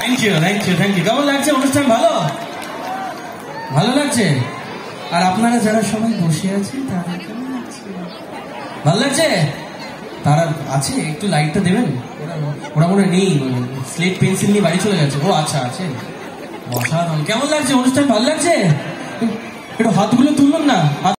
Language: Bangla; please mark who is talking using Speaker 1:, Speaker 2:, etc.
Speaker 1: Thank you thank you thank you. কেমন লাগছে অনুষ্ঠান? ভালো ভালো লাগছে? আর আপনারা যারা সবাই বসে আছেন তাদের কেমন লাগছে? ভালো লাগছে? তারা আছে, একটু লাইটটা দেবেন। ওরা মনে নেই, স্লেট পেন্সিল নিয়ে বাড়ি চলে গেছে। ও আচ্ছা, আছে। অসাধারণ। কেমন লাগছে অনুষ্ঠান? ভালো লাগছে? একটু হাতগুলো তুলুন না।